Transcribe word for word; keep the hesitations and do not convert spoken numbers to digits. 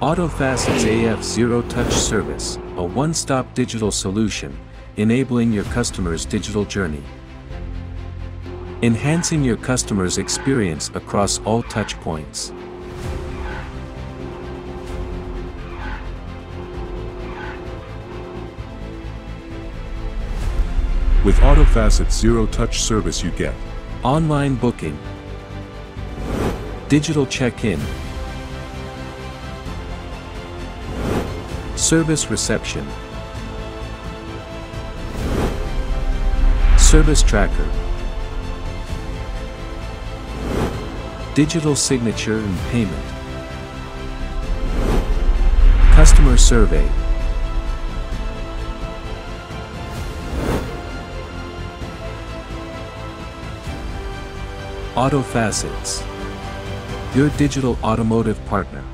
AutoFacets A F Zero Touch Service, a one-stop digital solution, enabling your customer's digital journey. Enhancing your customer's experience across all touch points. With AutoFacets Zero Touch Service you get online booking, digital check-in, service reception, service tracker, digital signature and payment, customer survey, AutoFacets, your digital automotive partner.